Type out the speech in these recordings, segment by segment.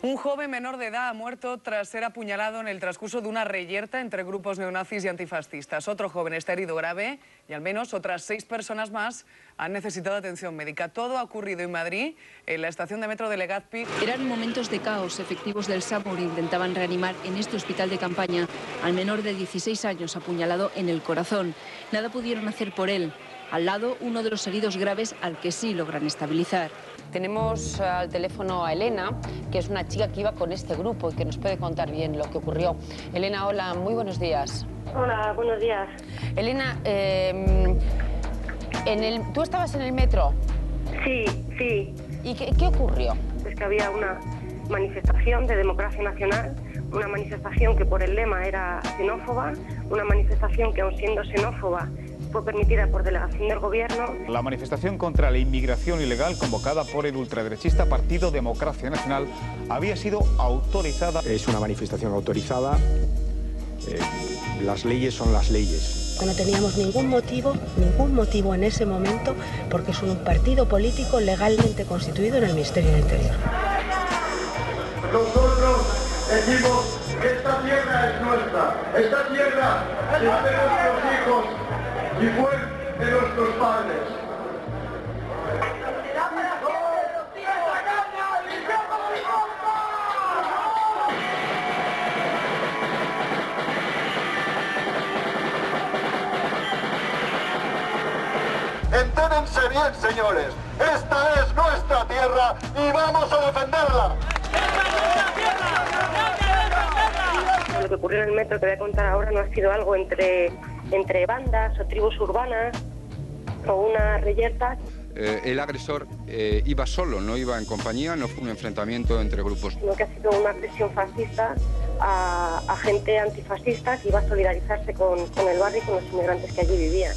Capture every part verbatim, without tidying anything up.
Un joven menor de edad ha muerto tras ser apuñalado en el transcurso de una reyerta entre grupos neonazis y antifascistas. Otro joven está herido grave y al menos otras seis personas más han necesitado atención médica. Todo ha ocurrido en Madrid, en la estación de metro de Legazpi. Eran momentos de caos. Efectivos del SAMUR intentaban reanimar en este hospital de campaña al menor de dieciséis años apuñalado en el corazón. Nada pudieron hacer por él. Al lado, uno de los heridos graves al que sí logran estabilizar. Tenemos al teléfono a Elena, que es una chica que iba con este grupo y que nos puede contar bien lo que ocurrió. Elena, hola, muy buenos días. Hola, buenos días. Elena, eh, en el, ¿tú estabas en el metro? Sí, sí. ¿Y qué, qué ocurrió? Es que había una manifestación de Democracia Nacional, una manifestación que por el lema era xenófoba, una manifestación que aun siendo xenófoba fue permitida por delegación del Gobierno. La manifestación contra la inmigración ilegal convocada por el ultraderechista Partido Democracia Nacional había sido autorizada. Es una manifestación autorizada. Eh, las leyes son las leyes. No teníamos ningún motivo, ningún motivo en ese momento, porque es un partido político legalmente constituido en el Ministerio del Interior. Nosotros decimos que esta tierra es nuestra, esta tierra es de nuestros hijos y fue de nuestros padres. Entérense bien, señores, esta es nuestra tierra y vamos a defenderla. Lo que ocurrió en el metro que voy a contar ahora no ha sido algo entre, entre bandas o tribus urbanas o una reyerta. Eh, el agresor eh, iba solo, no iba en compañía, no fue un enfrentamiento entre grupos. Sino que ha sido una agresión fascista a, a gente antifascista que iba a solidarizarse con, con el barrio y con los inmigrantes que allí vivían.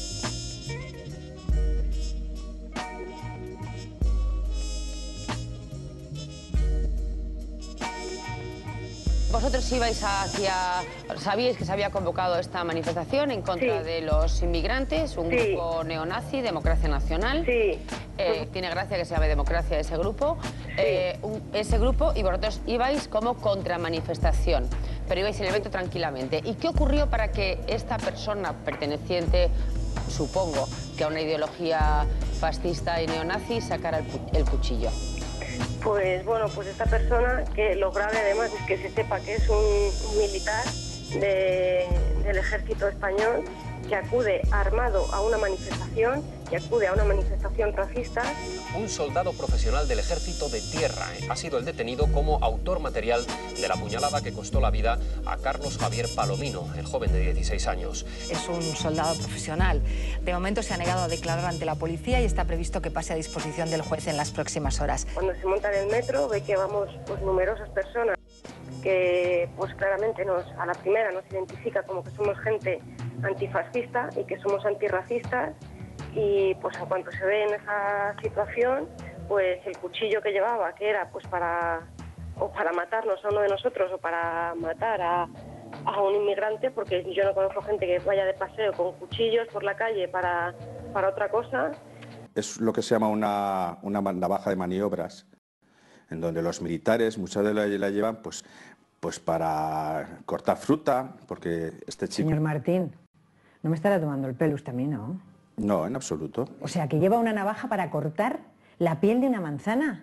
Vosotros ibais hacia... ¿Sabíais que se había convocado esta manifestación en contra sí. de los inmigrantes? Un sí. grupo neonazi, Democracia Nacional. Sí. Eh, tiene gracia que se llame Democracia ese grupo. Sí. Eh, un, ese grupo y vosotros ibais como contramanifestación, pero ibais en el evento tranquilamente. ¿Y qué ocurrió para que esta persona perteneciente, supongo, que a una ideología fascista y neonazi, sacara el, el cuchillo? Pues bueno, pues esta persona, que lo grave además es que se sepa que es un, un militar de, del ejército español que acude armado a una manifestación, que acude a una manifestación racista. Un soldado profesional del ejército de tierra ha sido el detenido como autor material de la puñalada que costó la vida a Carlos Javier Palomino, el joven de dieciséis años. Es un soldado profesional. De momento se ha negado a declarar ante la policía y está previsto que pase a disposición del juez en las próximas horas. Cuando se monta en el metro ve que vamos pues numerosas personas que pues claramente nos, a la primera nos identifica como que somos gente antifascista y que somos antirracistas, y pues en cuanto se ve en esa situación, pues el cuchillo que llevaba, que era pues para o para matarnos a uno de nosotros o para matar a, a un inmigrante, porque yo no conozco gente que vaya de paseo con cuchillos por la calle para, para otra cosa. Es lo que se llama una, una navaja de maniobras, en donde los militares muchas de ellas la llevan pues, pues para cortar fruta, porque este chico... Señor Martín, no me estará tomando el pelo usted a mí, ¿no? No, en absoluto. O sea, que lleva una navaja para cortar la piel de una manzana.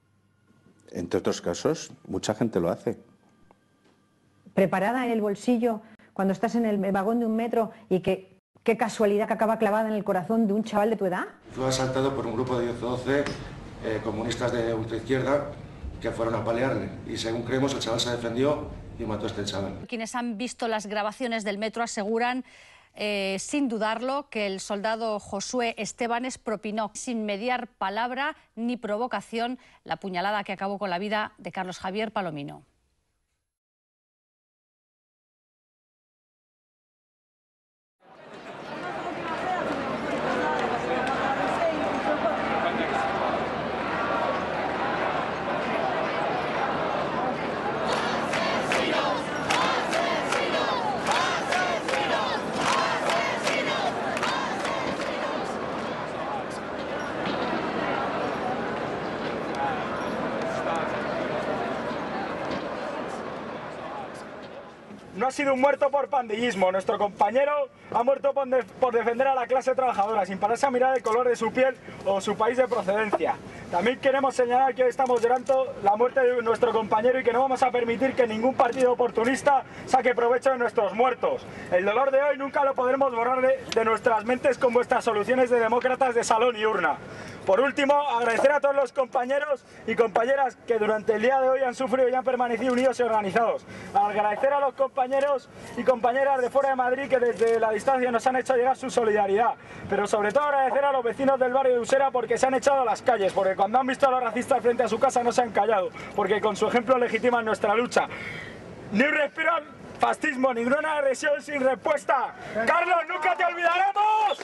Entre otros casos, mucha gente lo hace. Preparada en el bolsillo cuando estás en el vagón de un metro y que... Qué casualidad que acaba clavada en el corazón de un chaval de tu edad. Fue asaltado por un grupo de diez o doce eh, comunistas de ultraizquierda que fueron a apalearle. Y según creemos, el chaval se defendió y mató a este chaval. Quienes han visto las grabaciones del metro aseguran, eh, sin dudarlo, que el soldado Josué Estebanes propinó sin mediar palabra ni provocación la puñalada que acabó con la vida de Carlos Javier Palomino. no ha sido un muerto por pandillismo. Nuestro compañero ha muerto por, de, por defender a la clase trabajadora, sin pararse a mirar el color de su piel o su país de procedencia. También queremos señalar que hoy estamos llorando la muerte de nuestro compañero y que no vamos a permitir que ningún partido oportunista saque provecho de nuestros muertos. El dolor de hoy nunca lo podremos borrar de, de nuestras mentes con vuestras soluciones de demócratas de salón y urna. Por último, agradecer a todos los compañeros y compañeras que durante el día de hoy han sufrido y han permanecido unidos y organizados. Agradecer a los compañeros y compañeras de fuera de Madrid que desde la distancia nos han hecho llegar su solidaridad. Pero sobre todo agradecer a los vecinos del barrio de Usera porque se han echado a las calles, porque cuando han visto a los racistas frente a su casa no se han callado, porque con su ejemplo legitiman nuestra lucha. Ni un respiro al fascismo, ninguna agresión sin respuesta. ¡Carlos, nunca te olvidaremos!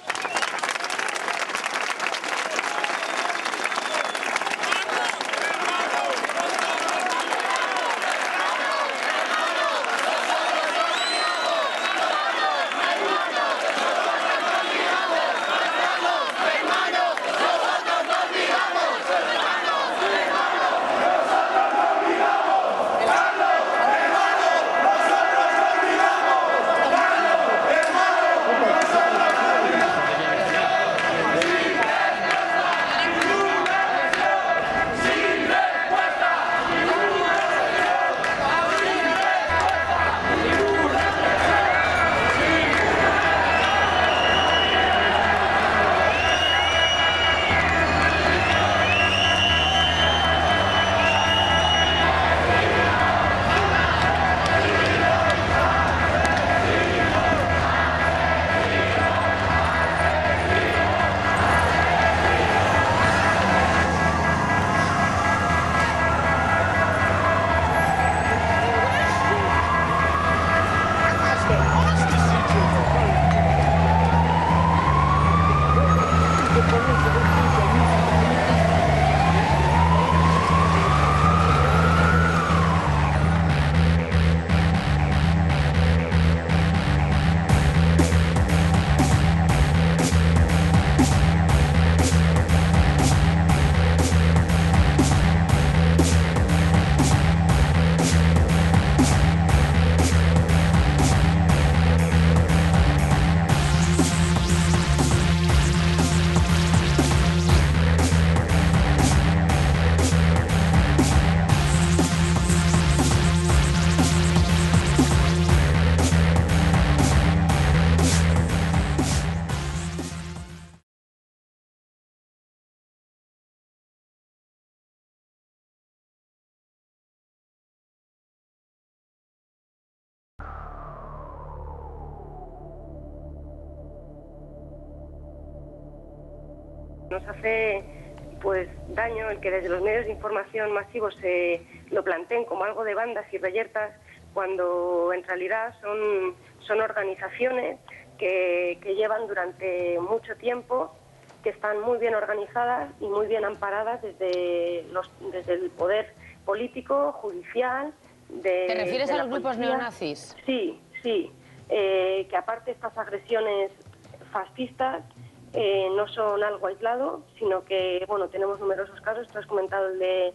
Nos hace pues daño el que desde los medios de información masivos se lo planteen como algo de bandas y reyertas, cuando en realidad son, son organizaciones que, que llevan durante mucho tiempo, que están muy bien organizadas y muy bien amparadas desde, los, desde el poder político, judicial. De, ¿Te refieres de a la los grupos policía. neonazis? Sí, sí. Eh, que aparte de estas agresiones fascistas, Eh, no son algo aislado, sino que bueno, tenemos numerosos casos. Tú has comentado el de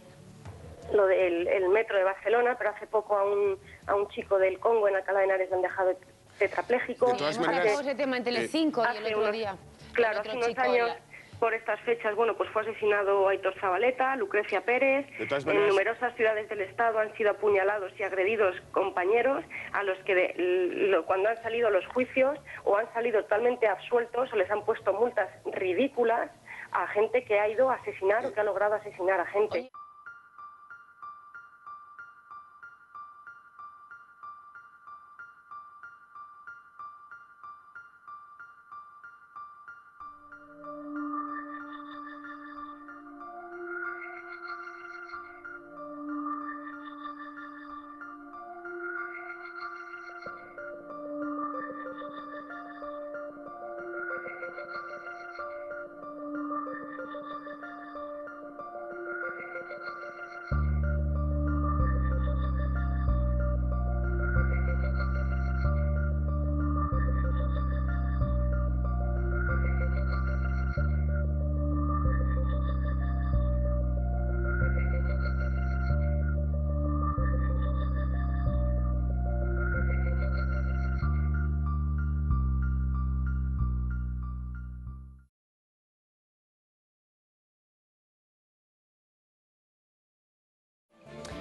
lo del el metro de Barcelona, pero hace poco a un, a un chico del Congo en Alcalá de Henares le han dejado tetrapléjico. De todas maneras, hace ese tema en Telecinco y el otro unos, día. Claro, otro hace unos chico, años, la... por estas fechas, bueno, pues fue asesinado Aitor Zabaleta, Lucrecia Pérez. Maneras... En numerosas ciudades del Estado han sido apuñalados y agredidos compañeros a los que de, lo, cuando han salido los juicios o han salido totalmente absueltos o les han puesto multas ridículas a gente que ha ido a asesinar o que ha logrado asesinar a gente. Oye.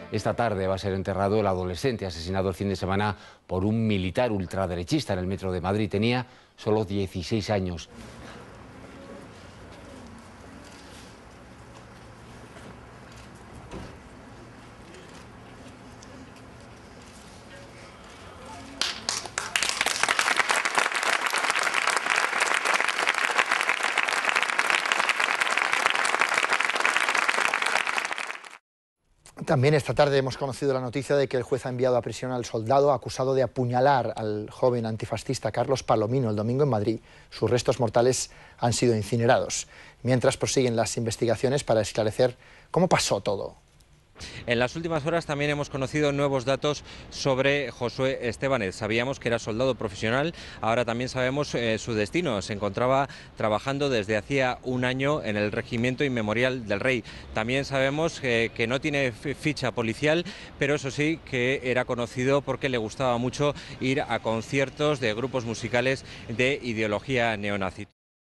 Esta tarde va a ser enterrado el adolescente asesinado el fin de semana por un militar ultraderechista en el metro de Madrid. Tenía solo dieciséis años. También esta tarde hemos conocido la noticia de que el juez ha enviado a prisión al soldado acusado de apuñalar al joven antifascista Carlos Palomino el domingo en Madrid. Sus restos mortales han sido incinerados, mientras prosiguen las investigaciones para esclarecer cómo pasó todo. En las últimas horas también hemos conocido nuevos datos sobre Josué Estebanez. Sabíamos que era soldado profesional, ahora también sabemos eh, su destino. Se encontraba trabajando desde hacía un año en el Regimiento Inmemorial del Rey. También sabemos que, que no tiene ficha policial, pero eso sí que era conocido porque le gustaba mucho ir a conciertos de grupos musicales de ideología neonazi.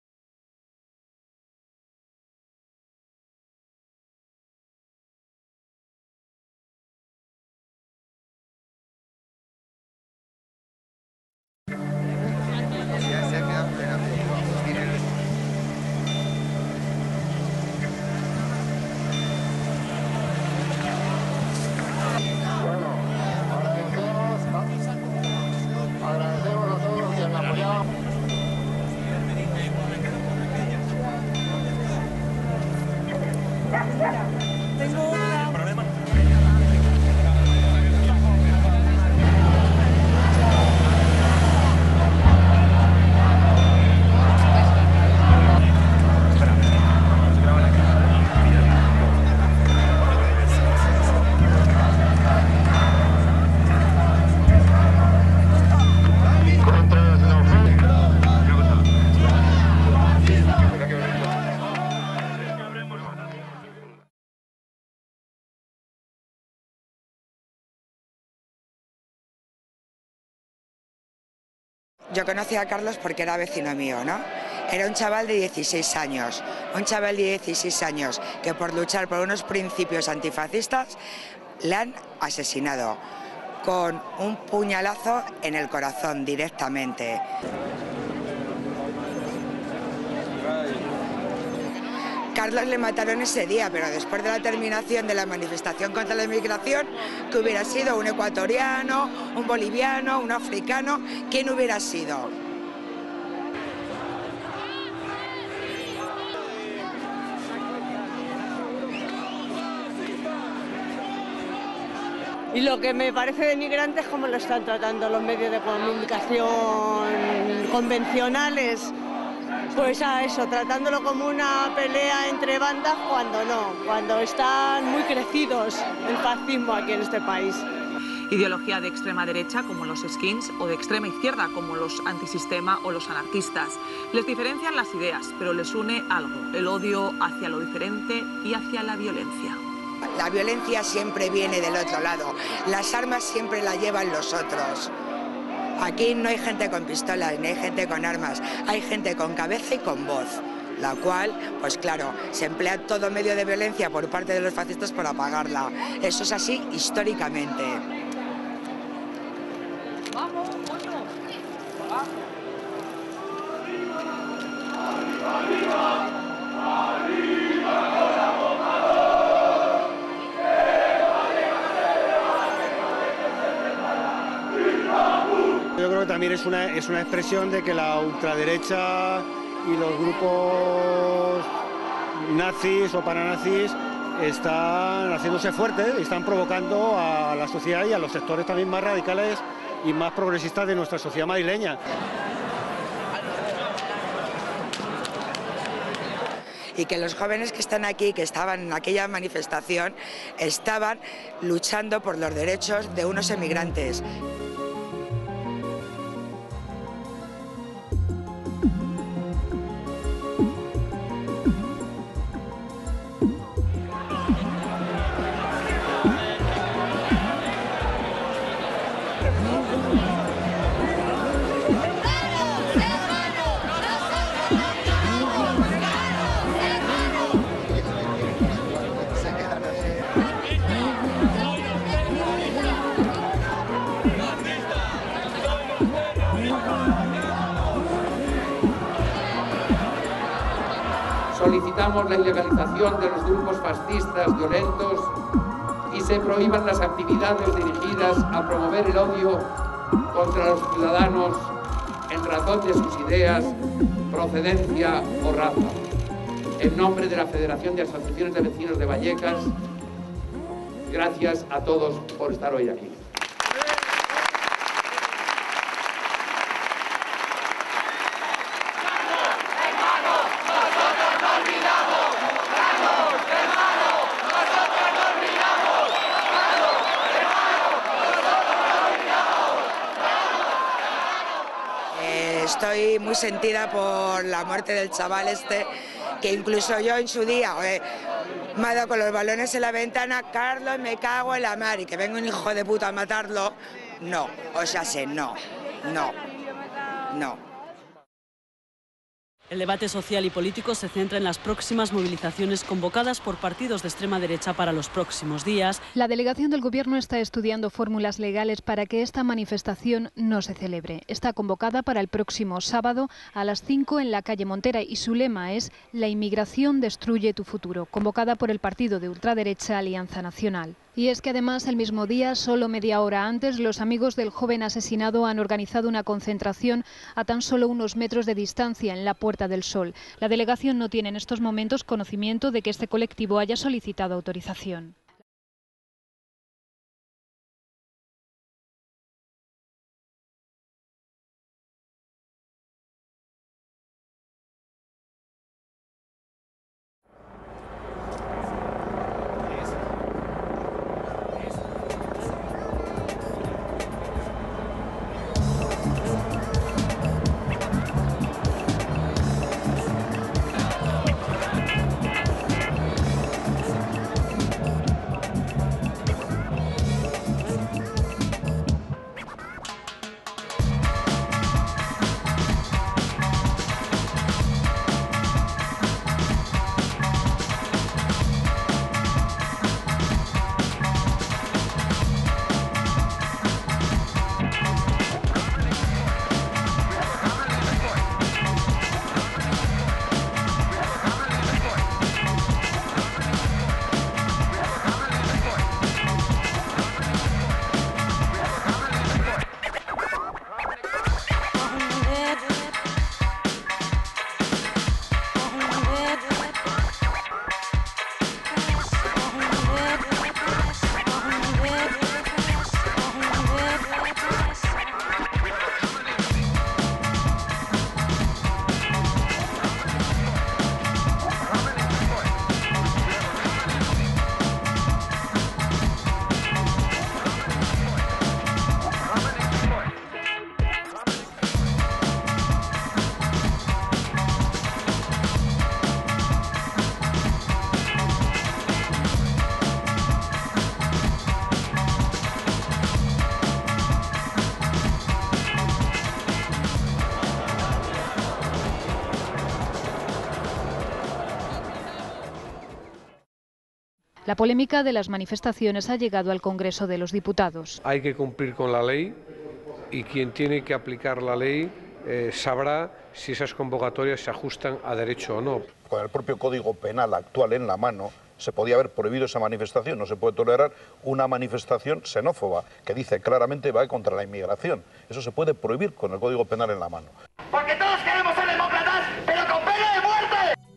Yo conocí a Carlos porque era vecino mío, ¿no? Era un chaval de dieciséis años, un chaval de dieciséis años que por luchar por unos principios antifascistas le han asesinado con un puñalazo en el corazón directamente. Carlos le mataron ese día, pero después de la terminación de la manifestación contra la inmigración, que hubiera sido un ecuatoriano, un boliviano, un africano, ¿quién hubiera sido? Y lo que me parece denigrante es cómo lo están tratando los medios de comunicación convencionales. Pues a eso, tratándolo como una pelea entre bandas cuando no, cuando están muy crecidos el fascismo aquí en este país. Ideología de extrema derecha como los skins o de extrema izquierda como los antisistema o los anarquistas. Les diferencian las ideas, pero les une algo, el odio hacia lo diferente y hacia la violencia. La violencia siempre viene del otro lado, las armas siempre las llevan los otros. Aquí no hay gente con pistolas, ni hay gente con armas, hay gente con cabeza y con voz, la cual, pues claro, se emplea todo medio de violencia por parte de los fascistas para apagarla. Eso es así históricamente. ¡Vamos, coño! ¡Arriba! Yo creo que también es una, es una expresión de que la ultraderecha y los grupos nazis o paranazis están haciéndose fuertes y están provocando a la sociedad y a los sectores también más radicales y más progresistas de nuestra sociedad madrileña. Y que los jóvenes que están aquí, que estaban en aquella manifestación, estaban luchando por los derechos de unos emigrantes. Solicitamos la ilegalización de los grupos fascistas violentos y se prohíban las actividades dirigidas a promover el odio contra los ciudadanos en razón de sus ideas, procedencia o raza. En nombre de la Federación de Asociaciones de Vecinos de Vallecas, gracias a todos por estar hoy aquí. Estoy muy sentida por la muerte del chaval este, que incluso yo en su día eh, me ha dado con los balones en la ventana: Carlos, me cago en la mar, y que venga un hijo de puta a matarlo. No, o sea, sé, no, no, no. El debate social y político se centra en las próximas movilizaciones convocadas por partidos de extrema derecha para los próximos días. La delegación del Gobierno está estudiando fórmulas legales para que esta manifestación no se celebre. Está convocada para el próximo sábado a las cinco en la calle Montera y su lema es «La inmigración destruye tu futuro», convocada por el partido de ultraderecha Alianza Nacional. Y es que además el mismo día, solo media hora antes, los amigos del joven asesinado han organizado una concentración a tan solo unos metros de distancia en la Puerta del Sol. La delegación no tiene en estos momentos conocimiento de que este colectivo haya solicitado autorización. La polémica de las manifestaciones ha llegado al Congreso de los Diputados. Hay que cumplir con la ley y quien tiene que aplicar la ley eh, sabrá si esas convocatorias se ajustan a derecho o no. Con el propio Código Penal actual en la mano se podía haber prohibido esa manifestación. No se puede tolerar una manifestación xenófoba que dice claramente va contra la inmigración. Eso se puede prohibir con el Código Penal en la mano. Porque todos queremos ser demócratas, pero con pena de muerte.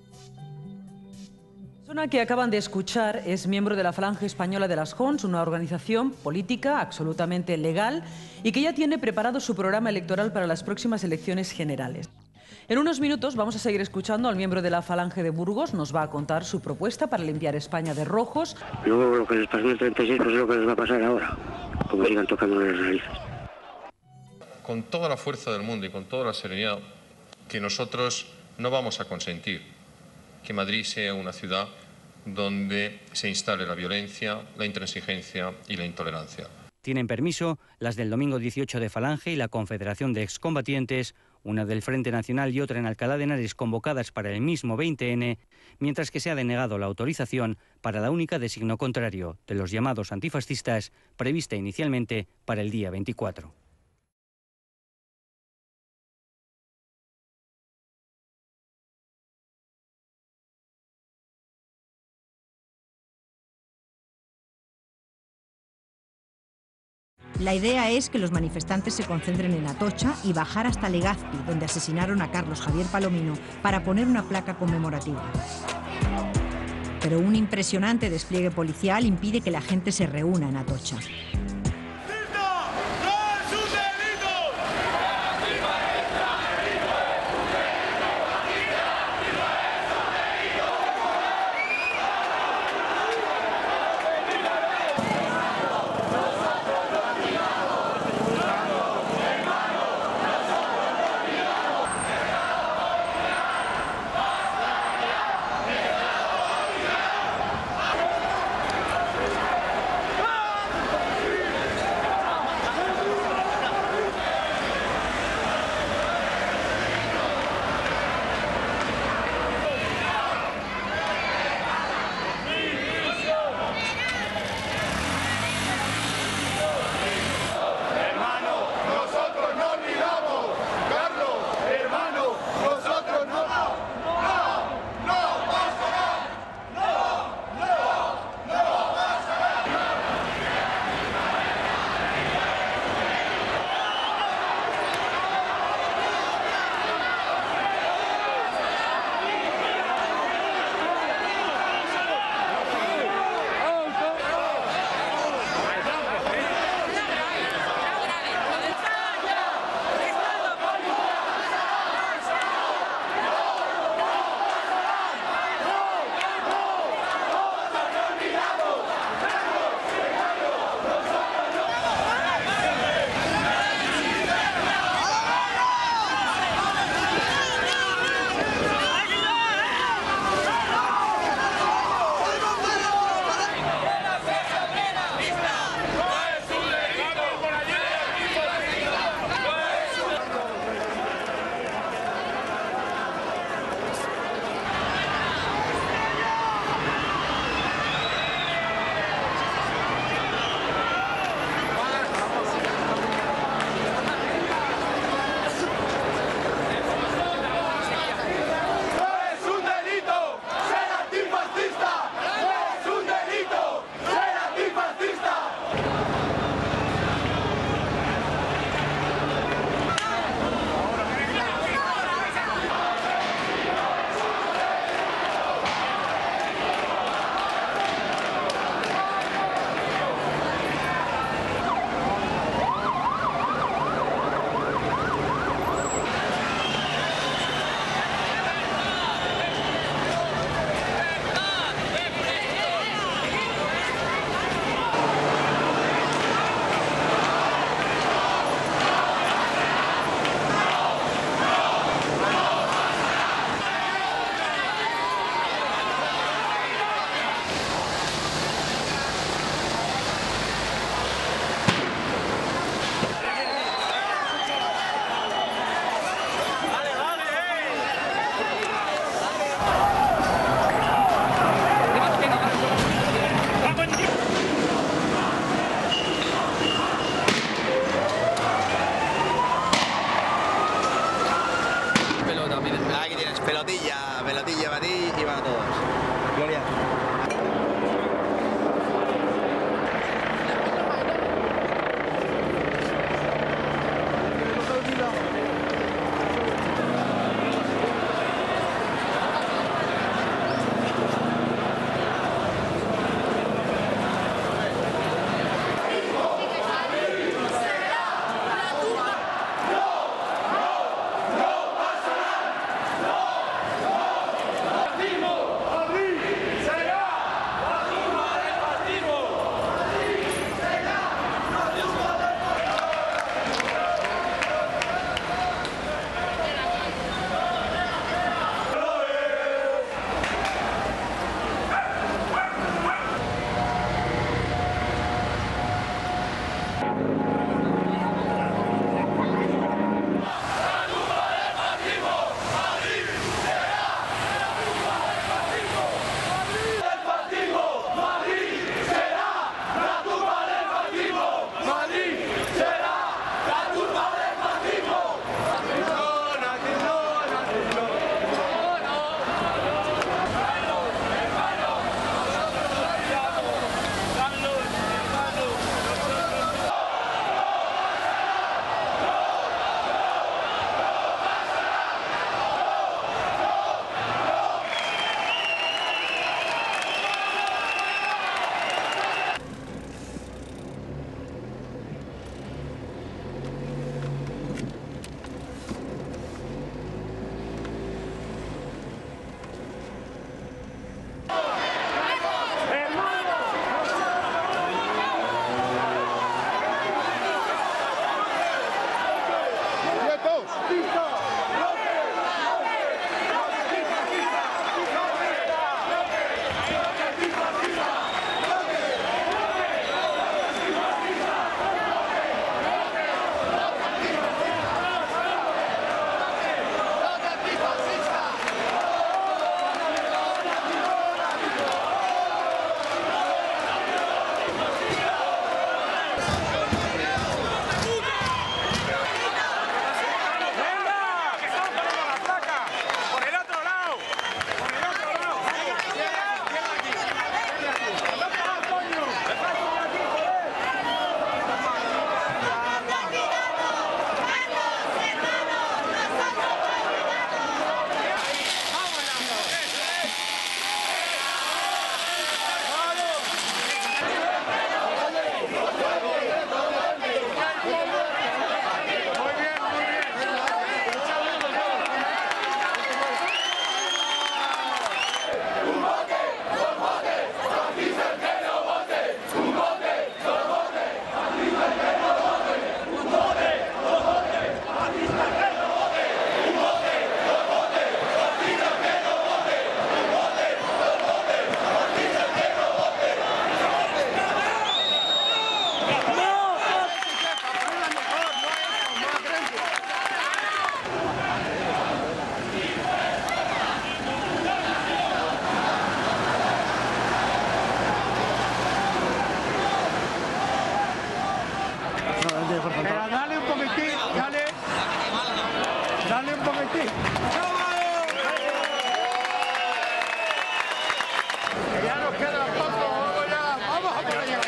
La persona que acaban de escuchar es miembro de la Falange Española de las Jons, una organización política absolutamente legal y que ya tiene preparado su programa electoral para las próximas elecciones generales. En unos minutos vamos a seguir escuchando al miembro de la Falange de Burgos. Nos va a contar su propuesta para limpiar España de rojos. Luego lo que les pasó en el treinta y seis pues es lo que les va a pasar ahora, como sigan tocando las narices. Con toda la fuerza del mundo y con toda la serenidad, que nosotros no vamos a consentir que Madrid sea una ciudad donde se instale la violencia, la intransigencia y la intolerancia. Tienen permiso las del domingo dieciocho de Falange y la Confederación de Excombatientes, una del Frente Nacional y otra en Alcalá de Henares, convocadas para el mismo veinte ene, mientras que se ha denegado la autorización para la única de signo contrario, de los llamados antifascistas, prevista inicialmente para el día veinticuatro. La idea es que los manifestantes se concentren en Atocha y bajar hasta Legazpi, donde asesinaron a Carlos Javier Palomino, para poner una placa conmemorativa. Pero un impresionante despliegue policial impide que la gente se reúna en Atocha. Dale un poquitín. Ya nos queda poco, vamos ya. Vamos a por allá.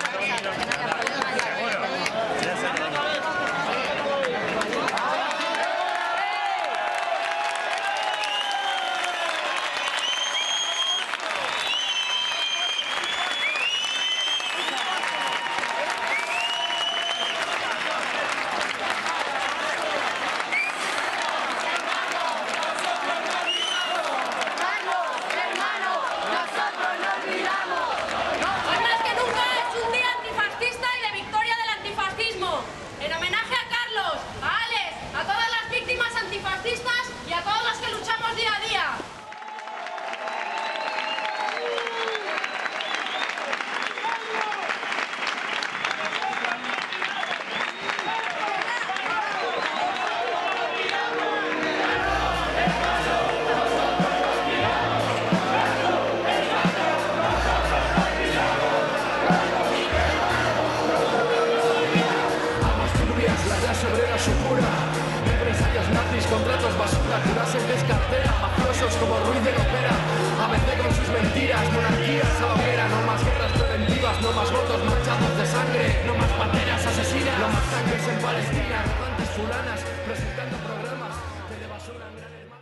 Contratos basura, clases descartera, mafiosos como Ruiz de Lopera, A B C con sus mentiras, monarquía salomera, no más guerras preventivas, no más votos manchados de sangre, no más banderas asesinas, no más tanques en Palestina, rodantes fulanas, presentando programas de basura en Gran Hermano.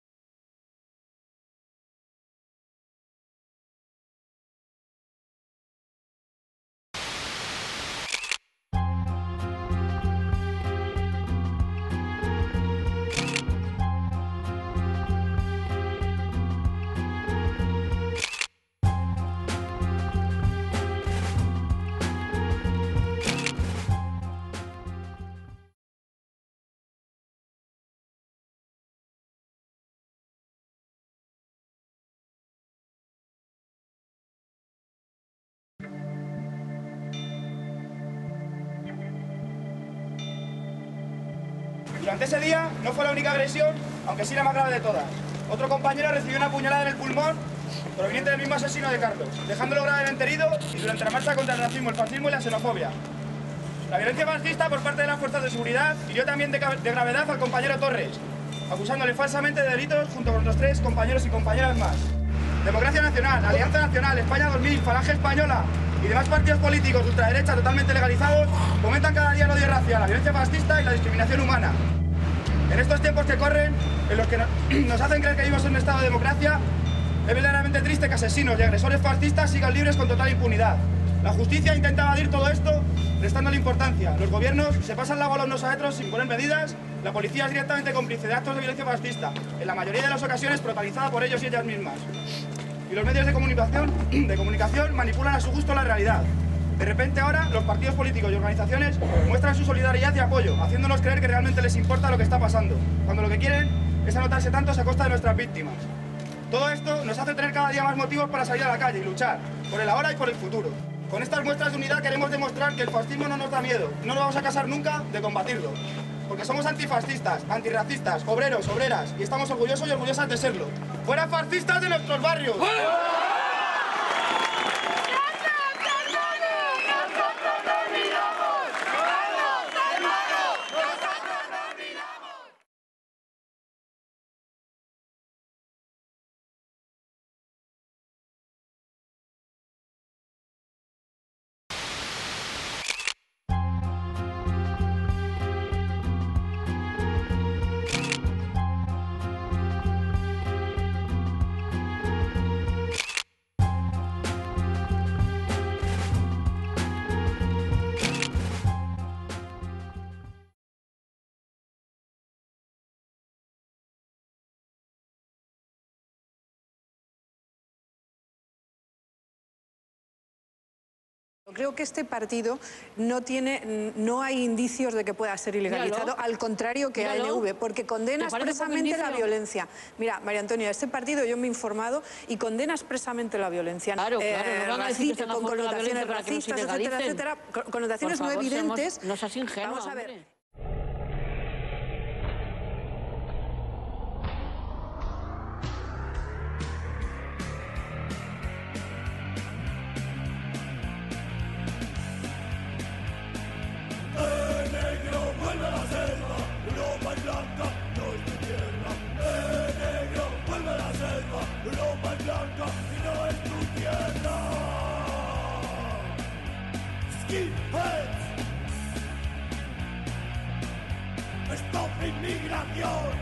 Durante ese día no fue la única agresión, aunque sí la más grave de todas. Otro compañero recibió una puñalada en el pulmón proveniente del mismo asesino de Carlos, dejándolo gravemente herido y durante la marcha contra el racismo, el fascismo y la xenofobia. La violencia fascista por parte de las fuerzas de seguridad hirió también de, de gravedad al compañero Torres, acusándole falsamente de delitos junto con otros tres compañeros y compañeras más. Democracia Nacional, Alianza Nacional, España dos mil, Falange Española y demás partidos políticos de ultraderecha totalmente legalizados fomentan cada día el odio racial, la violencia fascista y la discriminación humana. En estos tiempos que corren, en los que nos hacen creer que vivimos en un estado de democracia, es verdaderamente triste que asesinos y agresores fascistas sigan libres con total impunidad. La justicia intenta evadir todo esto, restándole importancia. Los gobiernos se pasan la bola unos a otros sin poner medidas. La policía es directamente cómplice de actos de violencia fascista, en la mayoría de las ocasiones protagonizada por ellos y ellas mismas. Y los medios de comunicación, de comunicación manipulan a su gusto la realidad. De repente ahora los partidos políticos y organizaciones muestran su solidaridad y apoyo, haciéndonos creer que realmente les importa lo que está pasando, cuando lo que quieren es anotarse tantos a costa de nuestras víctimas. Todo esto nos hace tener cada día más motivos para salir a la calle y luchar, por el ahora y por el futuro. Con estas muestras de unidad queremos demostrar que el fascismo no nos da miedo, no nos vamos a cansar nunca de combatirlo. Porque somos antifascistas, antirracistas, obreros, obreras, y estamos orgullosos y orgullosas de serlo. ¡Fuera fascistas de nuestros barrios! Creo que este partido no tiene, no hay indicios de que pueda ser ilegalizado, míralo, al contrario que míralo, A N V, porque condena expresamente la violencia. Mira, María Antonia, este partido yo me he informado y condena expresamente la violencia. Claro, eh, claro, no van a decir que con connotaciones racistas, etcétera, etcétera, connotaciones favor, no evidentes. Seamos, no seas ingenuo, vamos a ver. Hombre. Vuelve a la selva, Europa es blanca, no inmigración.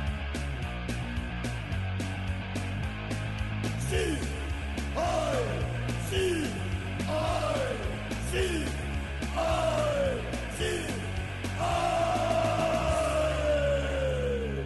Sí, ay, sí, ay, sí, ay, sí, ay.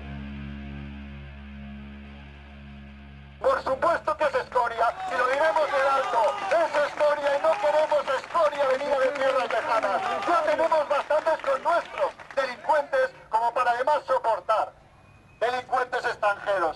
Por supuesto que es escoria, y lo diremos en alto. Es escoria y no queremos escoria venida de tierras lejanas. Ya tenemos bastantes con nuestros delincuentes como para además soportar delincuentes extranjeros.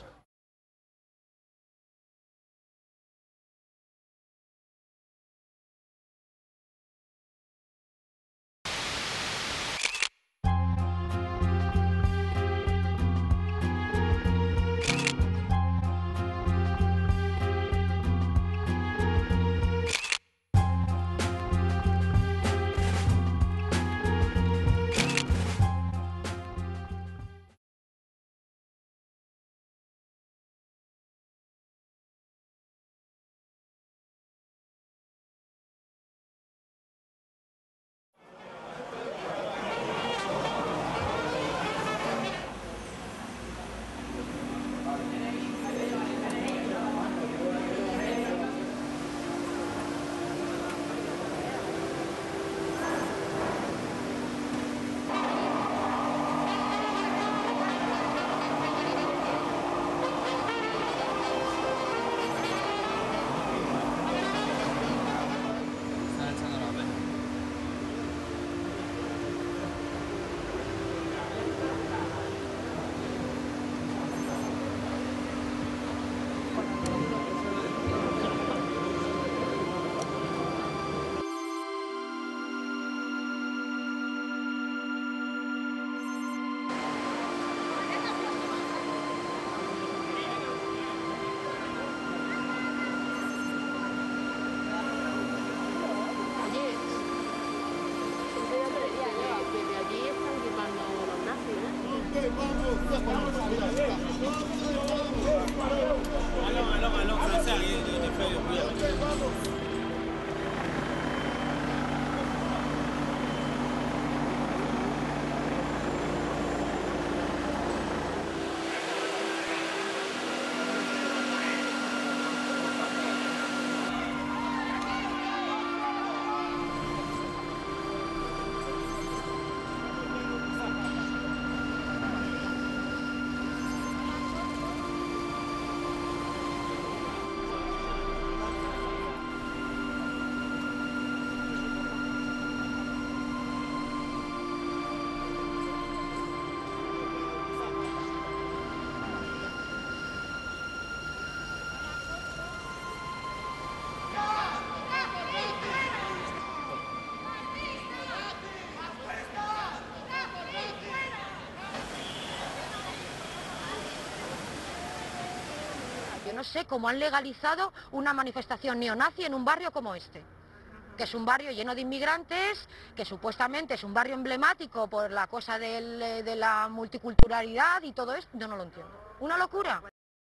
No sé cómo han legalizado una manifestación neonazi en un barrio como este, que es un barrio lleno de inmigrantes, que supuestamente es un barrio emblemático por la cosa del, de la multiculturalidad y todo esto. Yo no lo entiendo. ¿Una locura?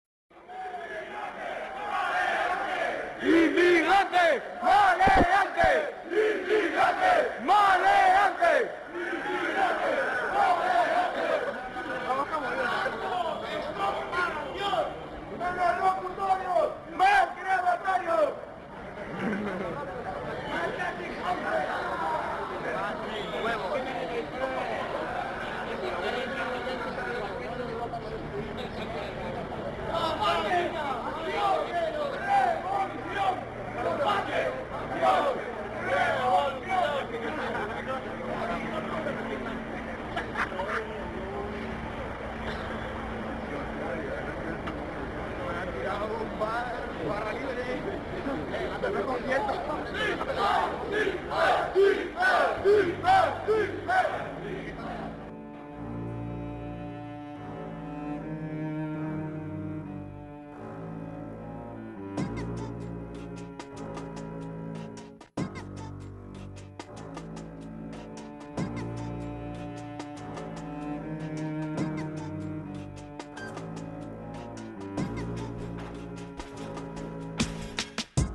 ¡Inmigrante! ¡Maleante! ¡Inmigrante! ¡Maleante! ¡Más grabatorio!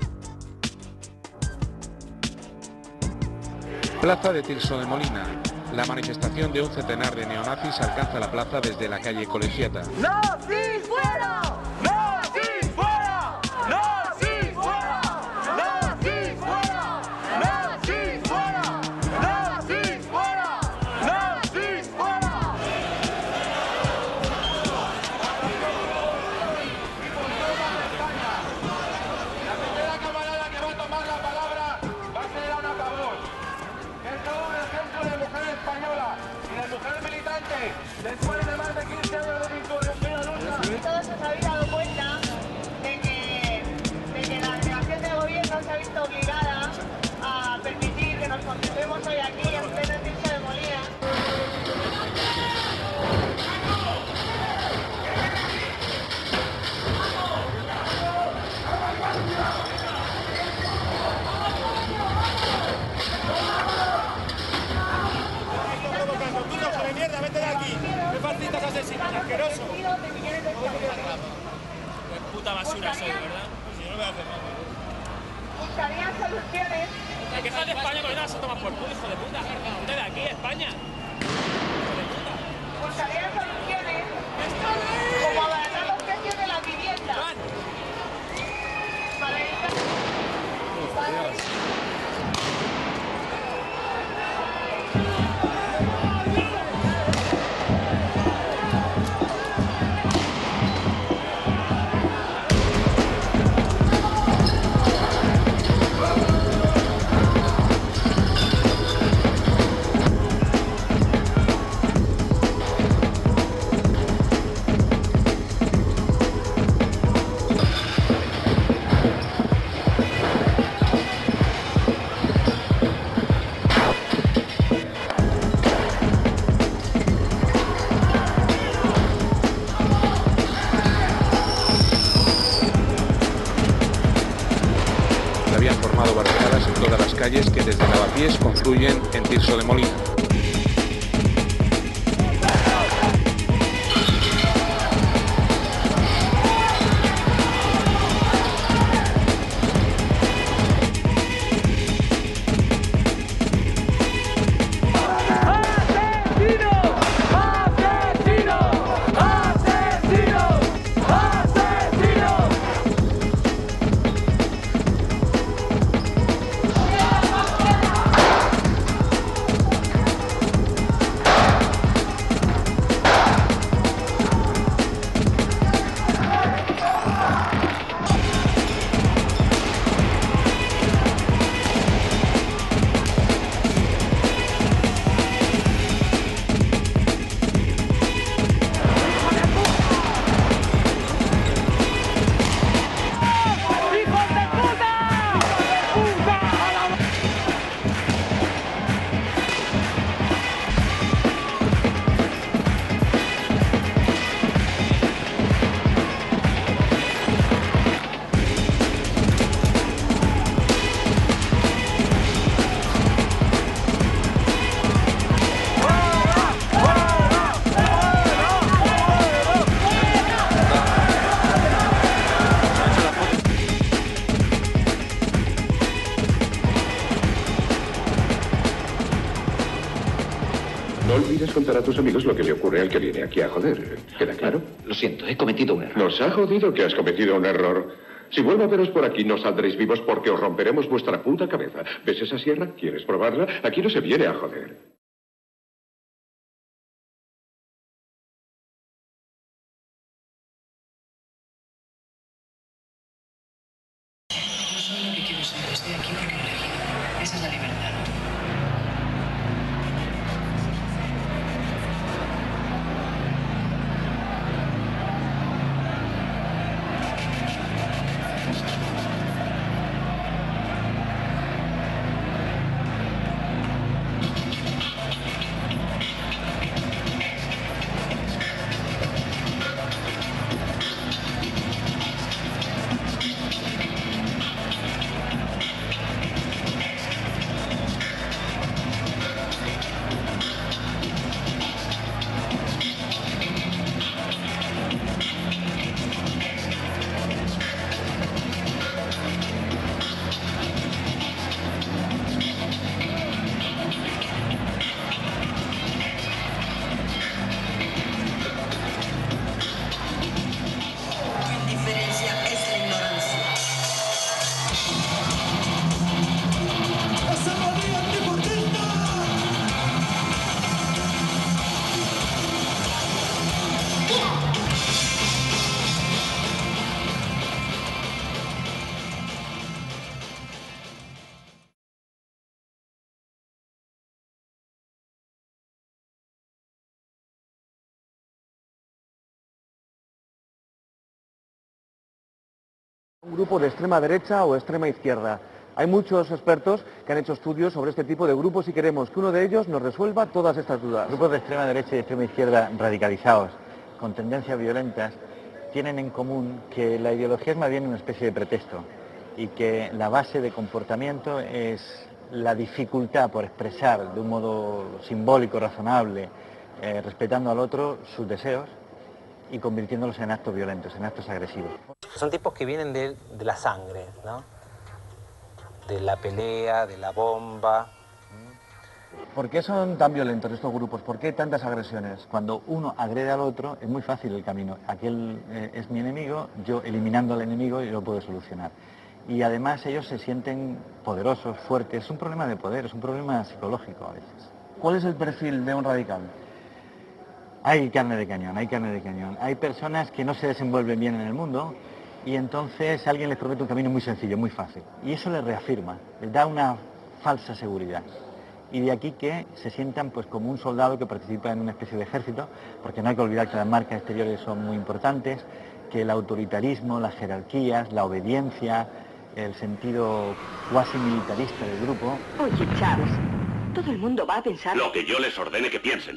Plaza de Tirso de Molina, La manifestación de un centenar de neonazis alcanza la plaza desde la calle Colegiata. ¡Nazis fuera! ¡Nazis fuera! ¡Nazis fuera! ¡Nazis fuera! ¡Nazis fuera! ¡Nazis fuera! ¡Nazis fuera! La primera camarada que va a tomar la palabra va a ser Ana Pavón, que es todo un ejemplo de mujer española y de mujer militante después de más de quince años de interrumpida lucha. Todos os habéis dado cuenta de que, de que la delegación del gobierno se ha visto obligada a permitir que nos concentremos hoy aquí en pleno Tirso de Molina. ¡Mierda, vete de aquí! ¡Qué faltitas asesinos, asqueroso! ¡Qué puta basura soy, ¿verdad? Pues si no lo voy a hacer más. Buscarían soluciones. Te quejas de España, pero nada, se toma por culo, hijo de puta. Vete de aquí, España. Buscarían soluciones como abaratar los precios de la vivienda. Para evitar... Habían formado barricadas en todas las calles que desde Lavapiés confluyen en Tirso de Molina. No olvides contar a tus amigos lo que le ocurre al que viene aquí a joder. ¿Queda claro? Lo siento, he cometido un error. Nos ha jodido que has cometido un error. Si vuelvo a veros por aquí, no saldréis vivos porque os romperemos vuestra puta cabeza. ¿Ves esa sierra? ¿Quieres probarla? Aquí no se viene a joder. Yo soy lo que quiero ser. Estoy aquí porque lo he elegido. Esa es la libertad. Un grupo de extrema derecha o extrema izquierda. Hay muchos expertos que han hecho estudios sobre este tipo de grupos y queremos que uno de ellos nos resuelva todas estas dudas. Grupos de extrema derecha y extrema izquierda radicalizados, con tendencias violentas, tienen en común que la ideología es más bien una especie de pretexto y que la base de comportamiento es la dificultad por expresar de un modo simbólico, razonable, eh, respetando al otro sus deseos y convirtiéndolos en actos violentos, en actos agresivos. Son tipos que vienen de, de la sangre, ¿no? De la pelea, de la bomba. ¿Por qué son tan violentos estos grupos? ¿Por qué tantas agresiones? Cuando uno agrede al otro es muy fácil el camino. Aquel eh, es mi enemigo, yo eliminando al enemigo yo lo puedo solucionar. Y además ellos se sienten poderosos, fuertes. Es un problema de poder, es un problema psicológico a veces. ¿Cuál es el perfil de un radical? Hay carne de cañón, hay carne de cañón. Hay personas que no se desenvuelven bien en el mundo y entonces alguien les promete un camino muy sencillo, muy fácil. Y eso les reafirma, les da una falsa seguridad. Y de aquí que se sientan pues como un soldado que participa en una especie de ejército, porque no hay que olvidar que las marcas exteriores son muy importantes, que el autoritarismo, las jerarquías, la obediencia, el sentido cuasi militarista del grupo. Oye, Charles, todo el mundo va a pensar... Lo que yo les ordene que piensen.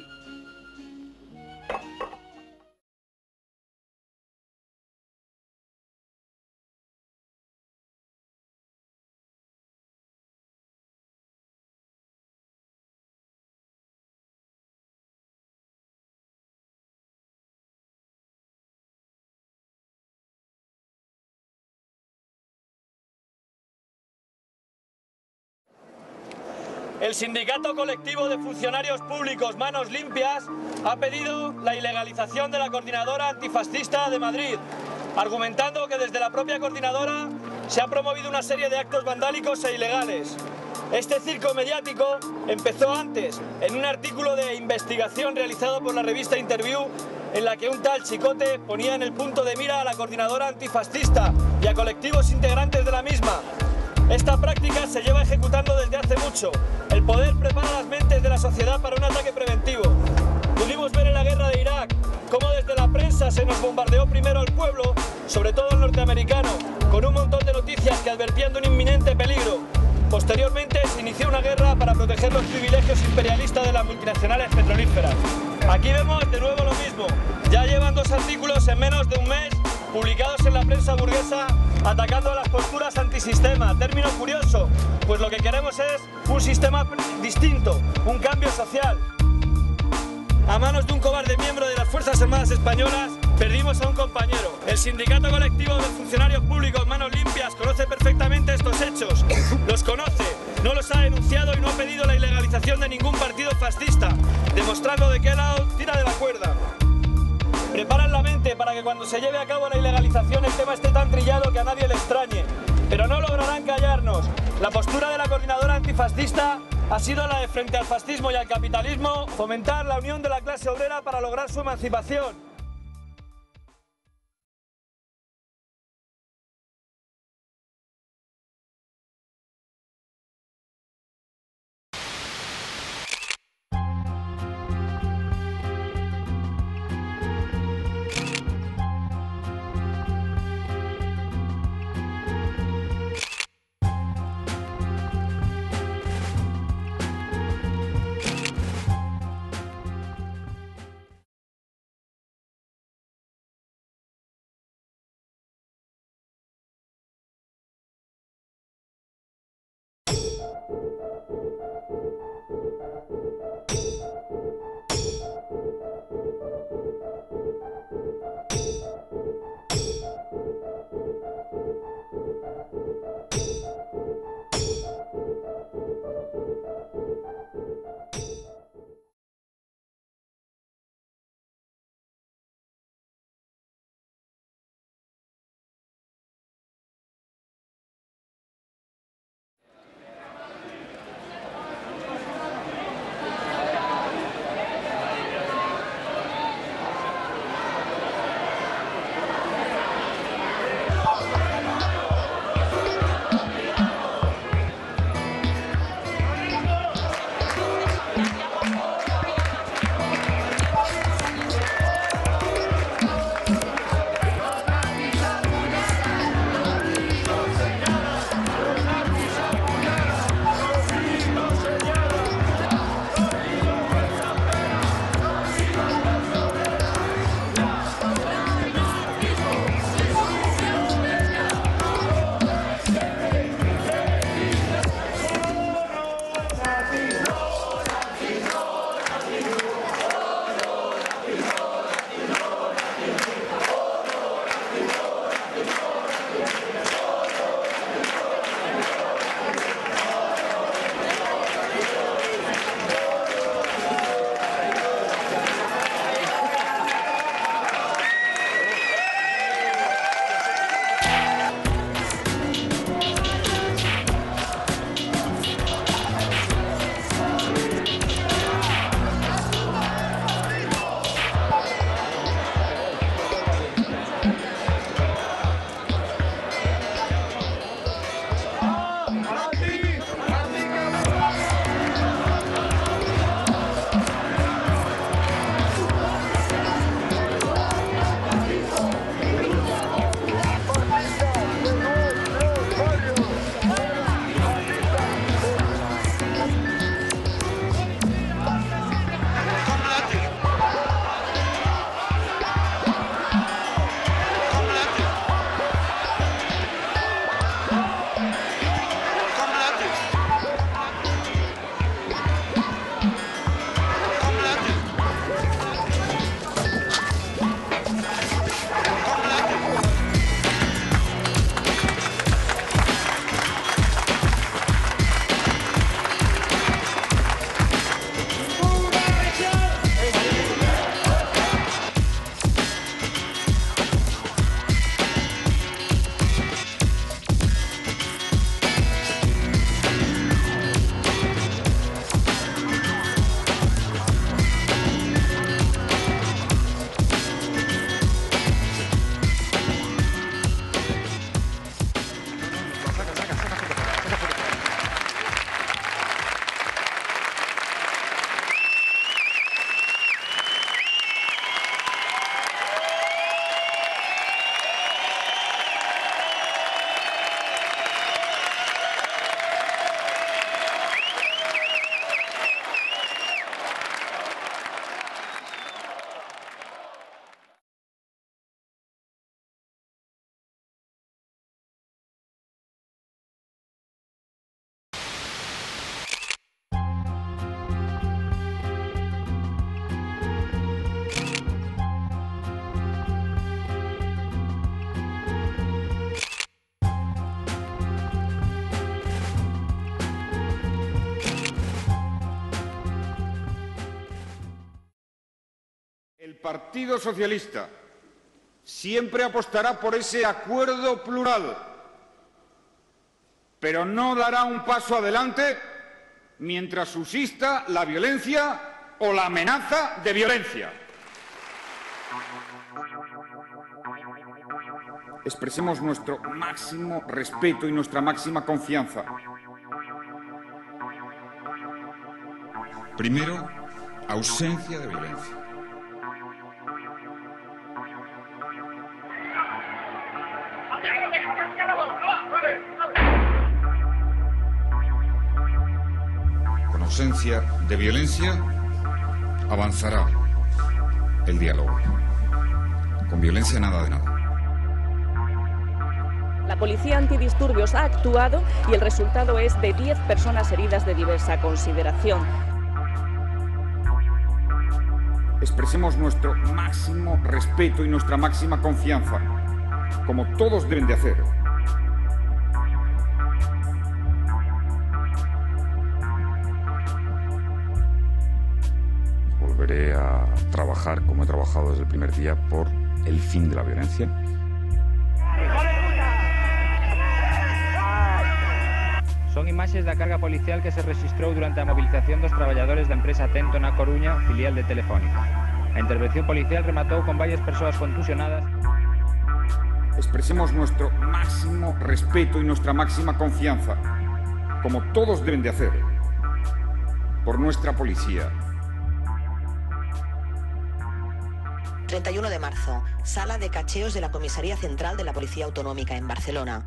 El Sindicato Colectivo de Funcionarios Públicos Manos Limpias ha pedido la ilegalización de la Coordinadora Antifascista de Madrid, argumentando que desde la propia coordinadora se ha promovido una serie de actos vandálicos e ilegales. Este circo mediático empezó antes, en un artículo de investigación realizado por la revista Interview, en la que un tal Chicote ponía en el punto de mira a la Coordinadora Antifascista y a colectivos integrantes de la misma. Esta práctica se lleva ejecutando desde hace mucho. El poder prepara las mentes de la sociedad para un ataque preventivo. Pudimos ver en la guerra de Irak cómo desde la prensa se nos bombardeó primero al pueblo, sobre todo el norteamericano, con un montón de noticias que advertían de un inminente peligro. Posteriormente se inició una guerra para proteger los privilegios imperialistas de las multinacionales petrolíferas. Aquí vemos de nuevo lo mismo. Ya llevan dos artículos en menos de un mes publicados en la prensa burguesa atacando a las posturas antisistema. Término curioso, pues lo que queremos es un sistema distinto, un cambio social. A manos de un cobarde miembro de las Fuerzas Armadas Españolas, perdimos a un compañero. El Sindicato Colectivo de Funcionarios Públicos Manos Limpias conoce perfectamente estos hechos. Los conoce, no los ha denunciado y no ha pedido la ilegalización de ningún partido fascista, demostrando de qué lado tira de la cuerda. Preparan la mente para que cuando se lleve a cabo la ilegalización el tema esté tan trillado que a nadie le extrañe. Pero no lograrán callarnos. La postura de la Coordinadora Antifascista ha sido la de, frente al fascismo y al capitalismo, fomentar la unión de la clase obrera para lograr su emancipación. Partido Socialista siempre apostará por ese acuerdo plural, pero no dará un paso adelante mientras subsista la violencia o la amenaza de violencia. Expresemos nuestro máximo respeto y nuestra máxima confianza. Primero, ausencia de violencia. Con ausencia de violencia avanzará el diálogo. Con violencia nada de nada. La policía antidisturbios ha actuado y el resultado es de diez personas heridas de diversa consideración. Expresemos nuestro máximo respeto y nuestra máxima confianza, como todos deben de hacer. Volveré a trabajar como he trabajado desde el primer día por el fin de la violencia. Son imaxes da carga policial que se registrou durante a movilización dos traballadores da empresa Tento na Coruña, filial de Telefónica. A intervención policial rematou con varias persoas contusionadas. Expresemos nuestro máximo respeto y nuestra máxima confianza, como todos deben de hacer, por nuestra policía. treinta y uno de marzo, sala de cacheos de la Comisaría Central de la Policía Autonómica en Barcelona.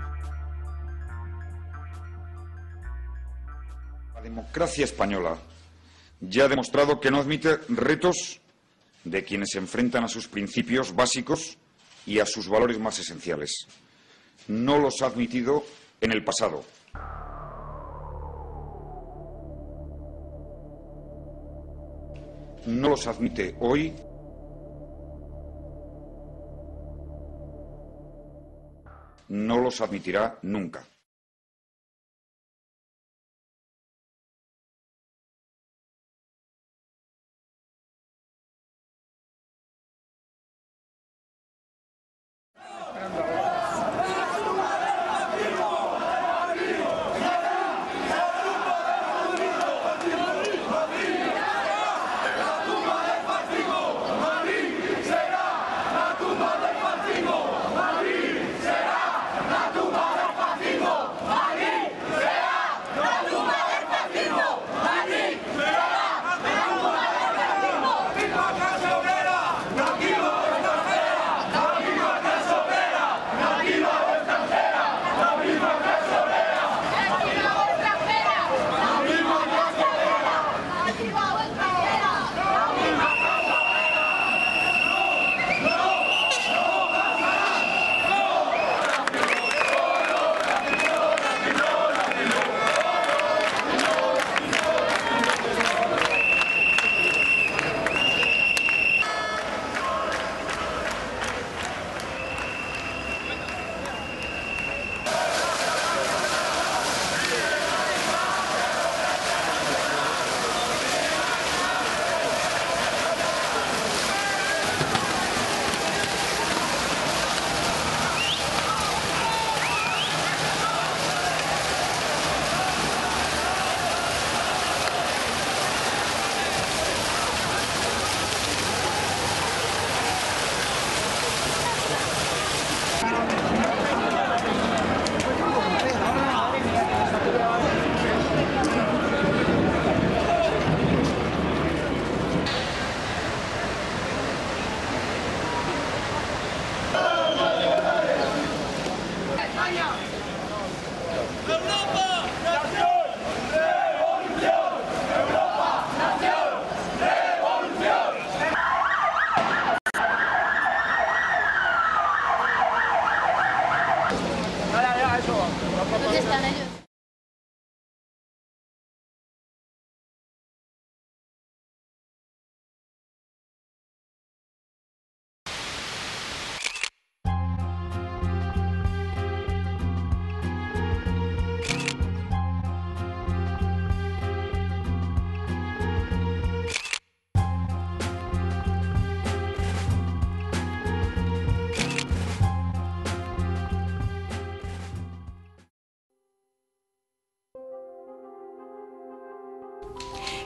La democracia española ya ha demostrado que no admite retos de quienes se enfrentan a sus principios básicos y a sus valores más esenciales. No los ha admitido en el pasado. No los admite hoy. No los admitirá nunca.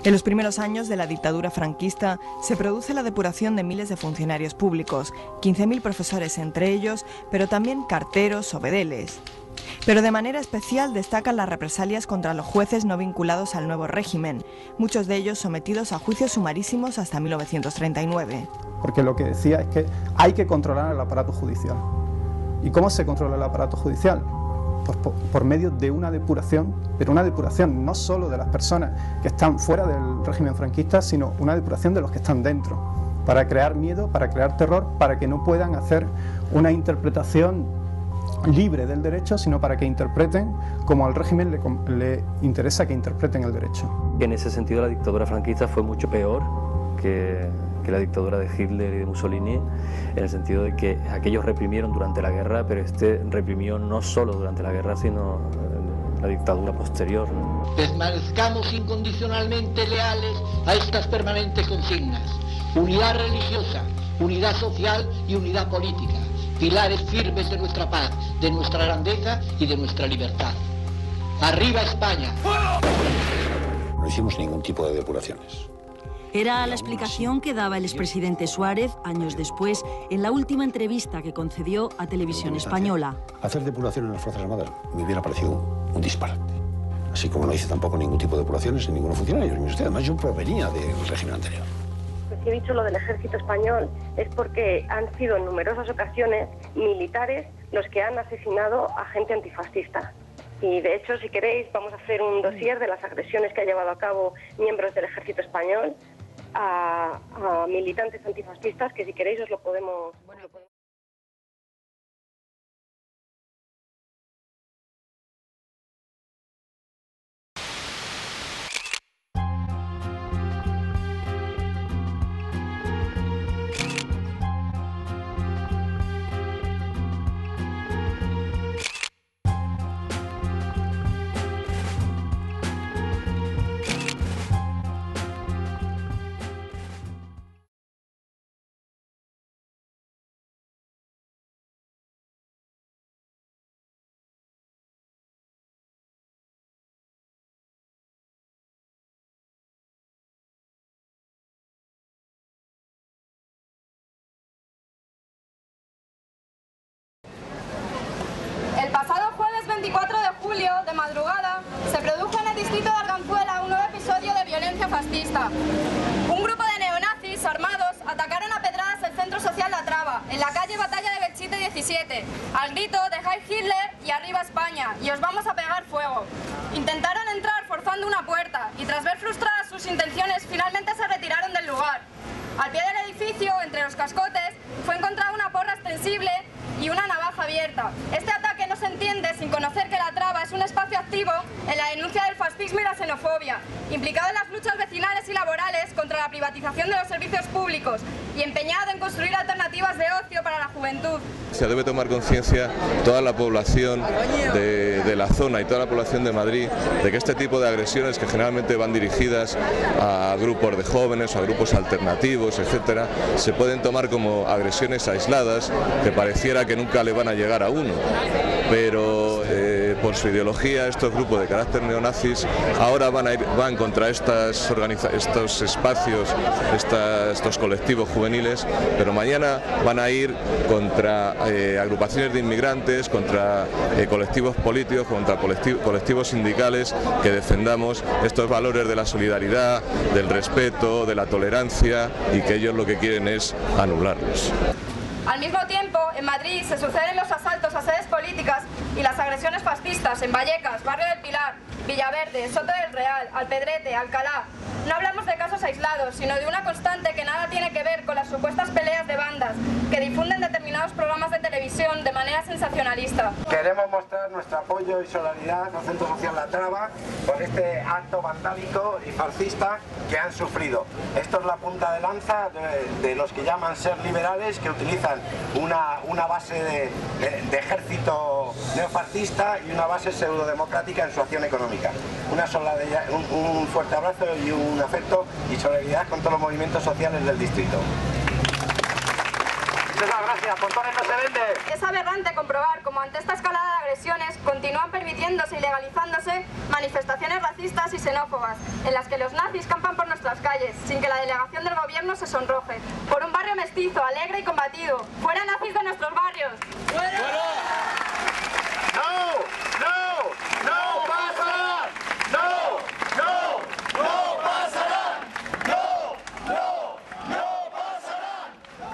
En los primeros años de la dictadura franquista se produce la depuración de miles de funcionarios públicos, quince mil profesores entre ellos, pero también carteros o bedeles. Pero de manera especial destacan las represalias contra los jueces no vinculados al nuevo régimen, muchos de ellos sometidos a juicios sumarísimos hasta mil novecientos treinta y nueve. Porque lo que decía es que hay que controlar el aparato judicial. ¿Y cómo se controla el aparato judicial? Pues por, por medio de una depuración, pero una depuración no solo de las personas que están fuera del régimen franquista, sino una depuración de los que están dentro, para crear miedo, para crear terror, para que no puedan hacer una interpretación libre del derecho, sino para que interpreten como al régimen le, le interesa que interpreten el derecho. En ese sentido la dictadura franquista fue mucho peor que, que la dictadura de Hitler y de Mussolini, en el sentido de que aquellos reprimieron durante la guerra, pero este reprimió no solo durante la guerra, sino en la dictadura posterior, ¿no? Permanezcamos incondicionalmente leales a estas permanentes consignas: unidad religiosa, unidad social y unidad política, pilares firmes de nuestra paz, de nuestra grandeza y de nuestra libertad. ¡Arriba España! No hicimos ningún tipo de depuraciones. Era la explicación que daba el expresidente Suárez años después en la última entrevista que concedió a Televisión Española. Hacer depuración en las Fuerzas Armadas me hubiera parecido un, un disparate. Así como no hice tampoco ningún tipo de depuraciones en ninguno funcionario. Además, yo provenía del régimen anterior. Si he dicho lo del ejército español es porque han sido en numerosas ocasiones militares los que han asesinado a gente antifascista. Y de hecho, si queréis, vamos a hacer un dossier de las agresiones que ha llevado a cabo miembros del ejército español a, a militantes antifascistas, que si queréis os lo podemos... Bueno, lo podemos... El pasado jueves veinticuatro de julio, de madrugada, se produjo en el distrito de Arganzuela un nuevo episodio de violencia fascista. Un grupo de neonazis armados atacaron a pedradas el centro social La Traba, en la calle Batalla de Belchite diecisiete, al grito de Heil Hitler y arriba España, y os vamos a pegar fuego. Intentaron entrar forzando una puerta y tras ver frustradas sus intenciones, finalmente se retiraron del lugar. Al pie del edificio, entre los cascotes, fue encontrada una porra extensible y una navaja abierta. Este ataque no se entiende sin conocer que La Traba es un espacio activo en la denuncia del fascismo y la xenofobia, implicado en las luchas vecinales y laborales contra la privatización de los servicios públicos y empeñado en construir alternativas de ocio para la juventud. Se debe tomar conciencia toda la población de, de la zona y toda la población de Madrid de que este tipo de agresiones, que generalmente van dirigidas a grupos de jóvenes o a grupos alternativos, etcétera, se pueden tomar como agresiones aisladas que pareciera que nunca le van a llegar a uno, pero eh, por su ideología estos grupos de carácter neonazis ahora van a ir van contra estas organiza estos espacios, esta, estos colectivos juveniles, pero mañana van a ir contra eh, agrupaciones de inmigrantes, contra eh, colectivos políticos, contra colectivos, colectivos sindicales que defendamos estos valores de la solidaridad, del respeto, de la tolerancia, y que ellos lo que quieren es anularlos. Al mismo tiempo, en Madrid se suceden los asaltos a sedes políticas y las agresiones fascistas en Vallecas, Barrio del Pilar, Villaverde, Soto del Real, Alpedrete, Alcalá. No hablamos de casos aislados, sino de una constante que nada tiene que ver con las supuestas peleas de bandas que difunden determinados programas de televisión de manera sensacionalista. Queremos mostrar nuestro apoyo y solidaridad al Centro Social La Traba por este acto vandálico y fascista que han sufrido. Esto es la punta de lanza de, de los que llaman ser liberales, que utilizan una, una base de, de, de ejército neofascista y una base pseudodemocrática en su acción económica. Una solidaridad, un, un fuerte abrazo y un afecto y solidaridad con todos los movimientos sociales del distrito. Muchas gracias, Pontones no se vende. Es aberrante comprobar cómo ante esta escalada de agresiones continúan permitiéndose y legalizándose manifestaciones racistas y xenófobas, en las que los nazis campan por nuestras calles, sin que la delegación del gobierno se sonroje. Por un barrio mestizo, alegre y combatido. ¡Fuera nazis de nuestros barrios! ¡Fuera! ¡No! ¡No! ¡No pasará! ¡No! ¡No! ¡No pasará! ¡No! ¡No! ¡No pasará!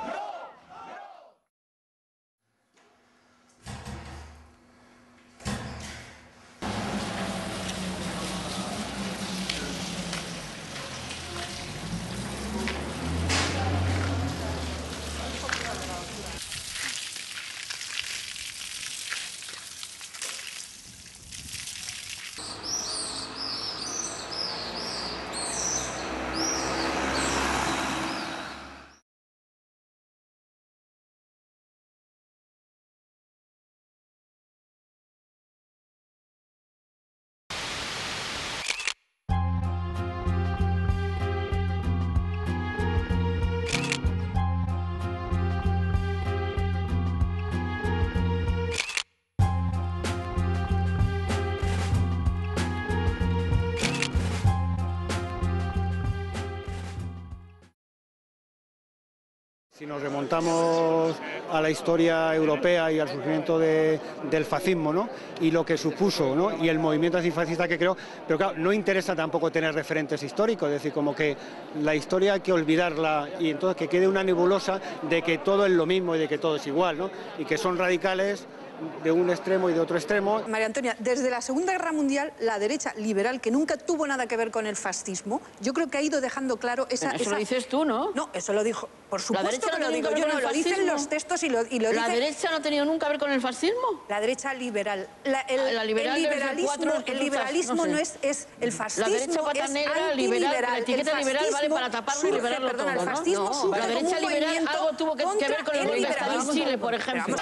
Si nos remontamos a la historia europea y al surgimiento de, del fascismo, ¿no? Y lo que supuso, ¿no? Y el movimiento antifascista que creó, pero claro, no interesa tampoco tener referentes históricos, es decir, como que la historia hay que olvidarla y entonces que quede una nebulosa de que todo es lo mismo y de que todo es igual, ¿no? Y que son radicales de un extremo y de otro extremo. María Antonia, desde la Segunda Guerra Mundial, la derecha liberal, que nunca tuvo nada que ver con el fascismo, yo creo que ha ido dejando claro esa... Eso esa... lo dices tú, ¿no? No, eso lo dijo, por supuesto no que lo digo yo, no, lo dicen los textos y lo, y lo ¿La dice... derecha no ha tenido nunca que ver con el fascismo? La derecha liberal. La, el, la liberal el liberalismo, cuatro, el liberalismo no, sé. no es, es... El fascismo la derecha pata es negra, liberal, la etiqueta liberal vale para taparlo y liberarlo perdón, todo, el fascismo ¿no? surge La derecha como un liberal movimiento algo tuvo que, que ver con el golpe de Estado en Chile, por ejemplo.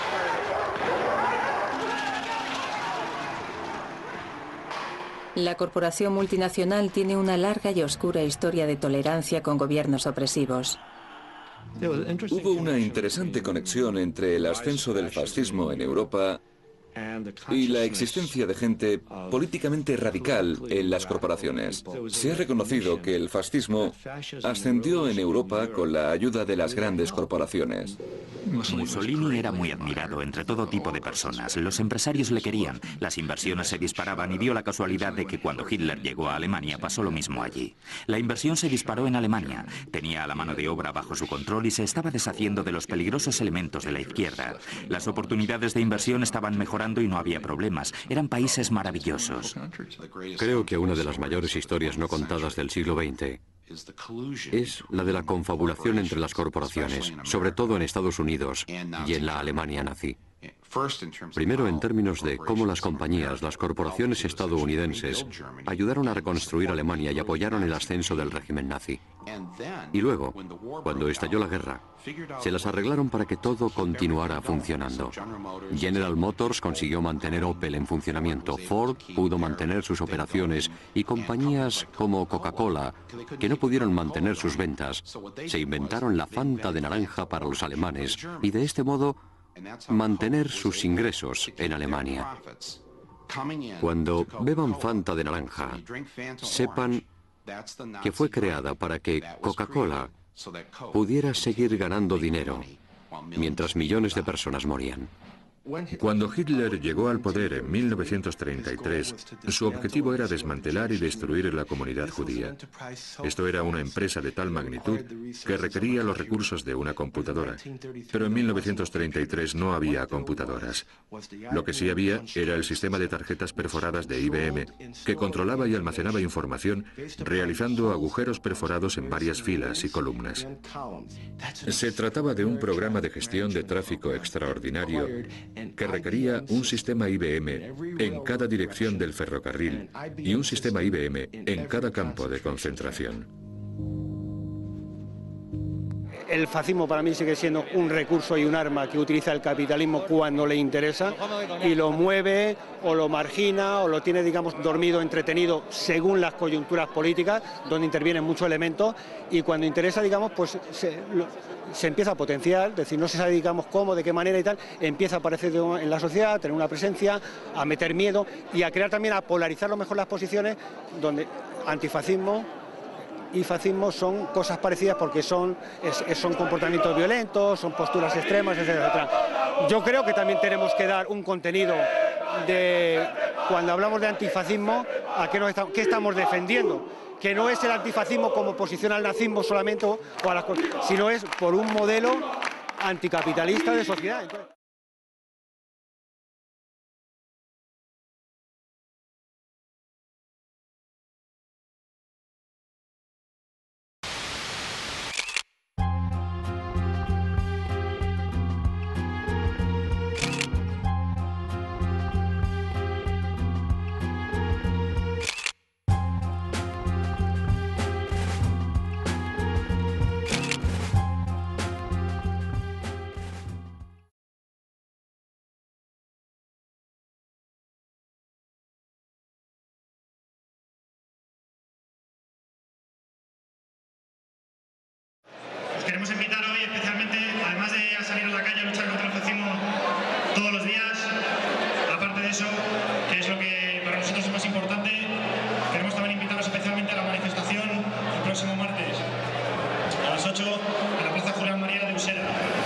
La corporación multinacional tiene una larga y oscura historia de tolerancia con gobiernos opresivos. Hubo una interesante conexión entre el ascenso del fascismo en Europa y la existencia de gente políticamente radical en las corporaciones. Se ha reconocido que el fascismo ascendió en Europa con la ayuda de las grandes corporaciones. Mussolini era muy admirado entre todo tipo de personas. Los empresarios le querían, las inversiones se disparaban y dio la casualidad de que cuando Hitler llegó a Alemania pasó lo mismo allí. La inversión se disparó en Alemania, tenía a la mano de obra bajo su control y se estaba deshaciendo de los peligrosos elementos de la izquierda. Las oportunidades de inversión estaban mejorando y no había problemas. Eran países maravillosos. Creo que una de las mayores historias no contadas del siglo veinte es la de la confabulación entre las corporaciones, sobre todo en Estados Unidos y en la Alemania nazi. Primero, en términos de cómo las compañías, las corporaciones estadounidenses, ayudaron a reconstruir Alemania y apoyaron el ascenso del régimen nazi. Y luego, cuando estalló la guerra, se las arreglaron para que todo continuara funcionando. General Motors consiguió mantener Opel en funcionamiento, Ford pudo mantener sus operaciones y compañías como Coca-Cola, que no pudieron mantener sus ventas, se inventaron la Fanta de naranja para los alemanes y de este modo mantener sus ingresos en Alemania. Cuando beban Fanta de naranja, sepan que fue creada para que Coca-Cola pudiera seguir ganando dinero mientras millones de personas morían. Cuando Hitler llegó al poder en mil novecientos treinta y tres, su objetivo era desmantelar y destruir la comunidad judía. Esto era una empresa de tal magnitud que requería los recursos de una computadora. Pero en mil novecientos treinta y tres no había computadoras. Lo que sí había era el sistema de tarjetas perforadas de I B M, que controlaba y almacenaba información realizando agujeros perforados en varias filas y columnas. Se trataba de un programa de gestión de tráfico extraordinario que requería un sistema I B M en cada dirección del ferrocarril y un sistema I B M en cada campo de concentración. el fascismo para mí sigue siendo un recurso y un arma que utiliza el capitalismo cuando le interesa y lo mueve o lo margina o lo tiene, digamos, dormido, entretenido según las coyunturas políticas, donde intervienen muchos elementos, y cuando interesa, digamos, pues se, lo, se empieza a potenciar, es decir, no se sabe, digamos, cómo, de qué manera y tal, empieza a aparecer en la sociedad, a tener una presencia, a meter miedo y a crear también, a polarizar lo mejor las posiciones, donde antifascismo y fascismo son cosas parecidas porque son, es, son comportamientos violentos, son posturas extremas, etcétera, etcétera. Yo creo que también tenemos que dar un contenido de, cuando hablamos de antifascismo, a qué, nos estamos, qué estamos defendiendo, que no es el antifascismo como oposición al nazismo solamente, o a las, sino es por un modelo anticapitalista de sociedad. Entonces, queremos invitar hoy especialmente, además de a salir a la calle a luchar contra el fascismo todos los días, aparte de eso, que es lo que para nosotros es más importante, queremos también invitaros especialmente a la manifestación el próximo martes a las ocho en la Plaza Julián María de Usera.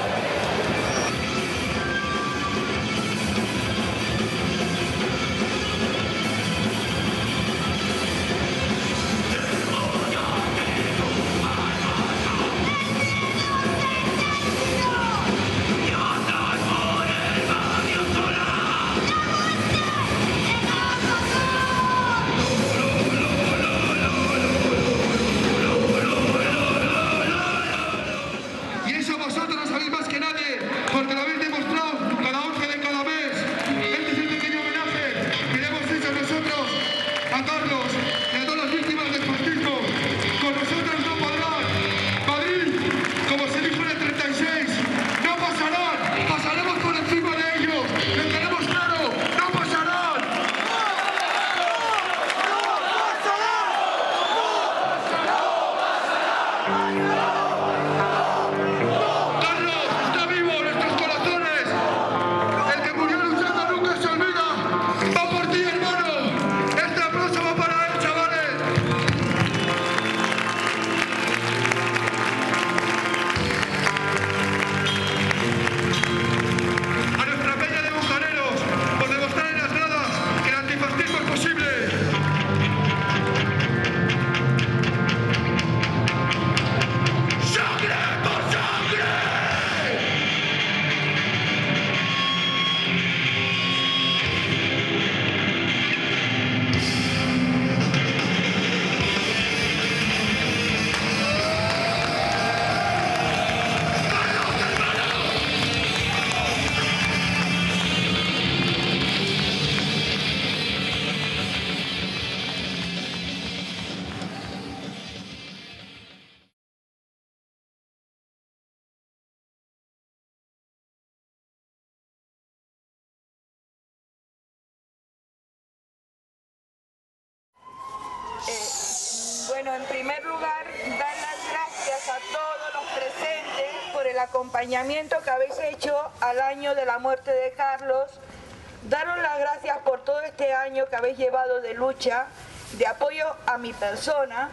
Bueno, en primer lugar, dar las gracias a todos los presentes por el acompañamiento que habéis hecho al año de la muerte de Carlos. Daros las gracias por todo este año que habéis llevado de lucha, de apoyo a mi persona,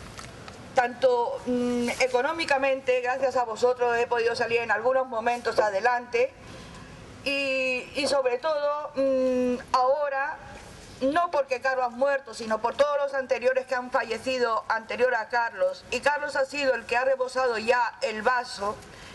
tanto mmm, económicamente, gracias a vosotros he podido salir en algunos momentos adelante, y, y sobre todo mmm, ahora, no porque Carlos ha muerto, sino por todos los anteriores que han fallecido anterior a Carlos, y Carlos ha sido el que ha rebosado ya el vaso.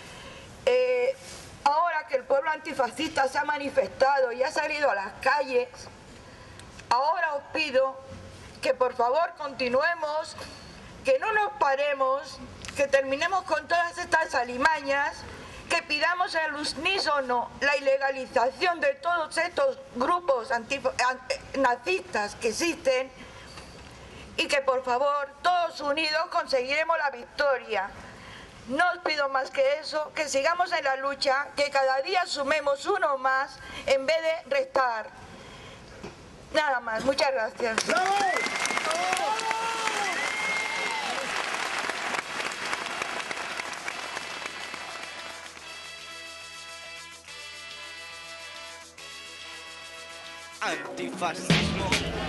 Eh, ahora que el pueblo antifascista se ha manifestado y ha salido a las calles, ahora os pido que por favor continuemos, que no nos paremos, que terminemos con todas estas alimañas, que pidamos al unísono la ilegalización de todos estos grupos nazistas que existen, y que por favor todos unidos conseguiremos la victoria. No os pido más que eso, que sigamos en la lucha, que cada día sumemos uno más en vez de restar. Nada más, muchas gracias. ¡Bravo! Antifascismo.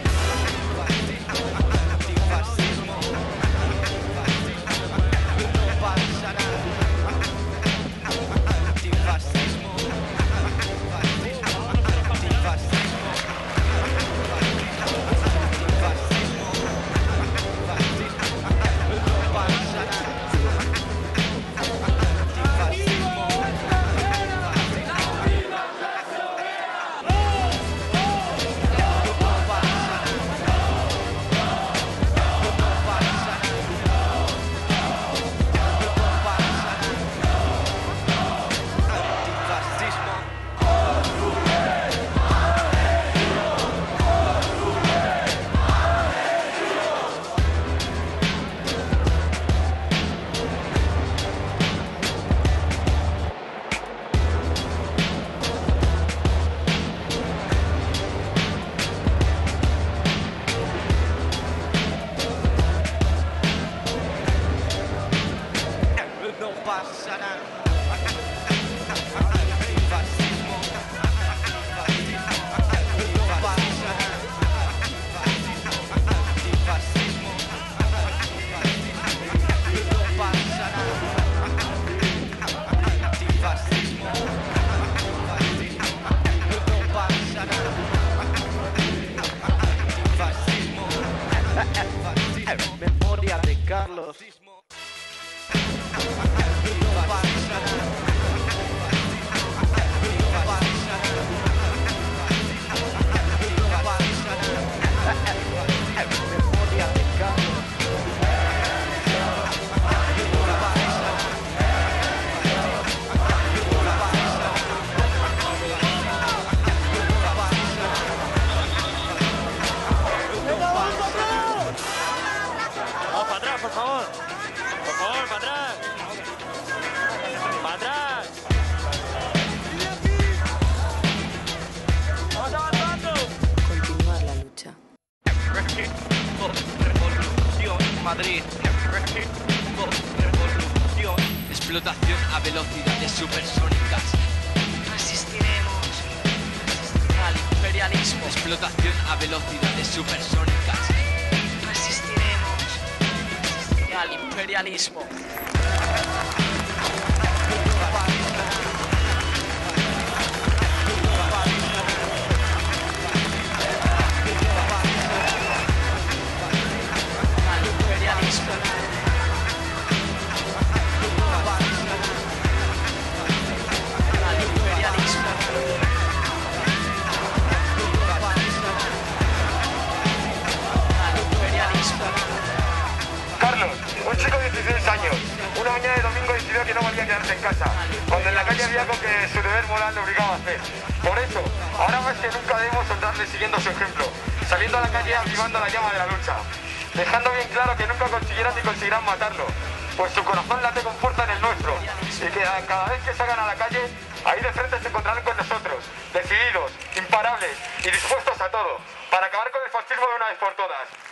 Memoria de Carlos. Por favor, por favor, para atrás, para atrás. Vamos avanzando. Continuar la lucha. Revolución, Madrid. Revolución. Explotación a velocidades supersónicas. Resistiremos al imperialismo. Explotación a velocidades supersónicas. Al imperialismo. Al imperialismo. Al imperialismo. Al imperialismo. Carlos, un chico de dieciséis años, una mañana de domingo decidió que no valía quedarse en casa, cuando en la calle había algo que su deber moral le obligaba a hacer. Por eso, ahora más que nunca debemos soltarle siguiendo su ejemplo, saliendo a la calle avivando la llama de la lucha, dejando bien claro que nunca consiguieran ni conseguirán matarlo, pues su corazón late con fuerza en el nuestro, y que cada vez que salgan a la calle, ahí de frente se encontrarán con nosotros, decididos, imparables y dispuestos a todo, para acabar con el fascismo de una vez por todas.